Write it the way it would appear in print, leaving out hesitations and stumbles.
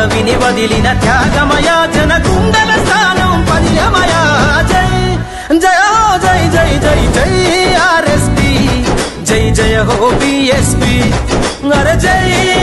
పదవిని వదిలిన త్యాగమయా జన గుండెల స్థానం పదియమయా జై జయ హో జై జై జై జై ఆర్ఎస్పీ జై జయ హో బీఎస్పీ అరే జై